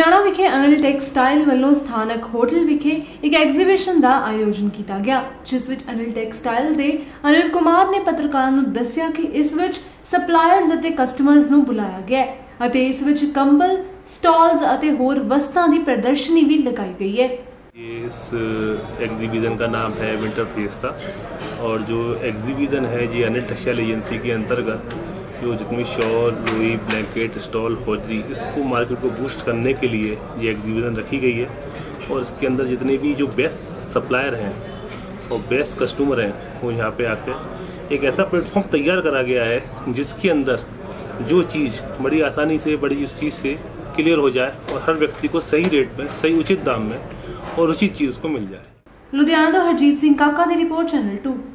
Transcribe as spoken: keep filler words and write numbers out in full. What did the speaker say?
लुधियाना विखे Anil textile वालों स्थानक hotel विखे एक एग्जीबिशन का आयोजन किया गया, जिस which Anil textile the Anil Kumar ने पत्रकारों को दस्सिया कि इस विच सप्लायर्स अते कस्टमर्स नूं बुलाया गया अते इस विच कंबल, स्टॉल्स अते होर वस्तां दी प्रदर्शनी भी लगाई गई है। इस एग्जीबिशन का नाम है विंटर फेस्टा और जो एग्जीबिशन है जी अनिल टेक्सटाइल एजेंसी के अंतर्गत जो जितनी शॉल, रुई, ब्लैंकेट, स्टॉल, हौजरी, इसको मार्केट को बूस्ट करने के लिए ये एग्जीबिशन रखी गई है और इसके अंदर जितने भी जो बेस्ट सप्लायर हैं और बेस्ट कस्टमर हैं वो यहाँ पे आके एक ऐसा प्लेटफॉर्म तैयार करा गया है जिसके अंदर जो चीज़ बड़ी आसानी से बड़ी इस चीज़ से क्लियर हो जाए और हर व्यक्ति को सही रेट में, सही उचित दाम में और उचित चीज़ को मिल जाए। लुधियाना तो हरजीत सिंह काका की रिपोर्ट, चैनल टू।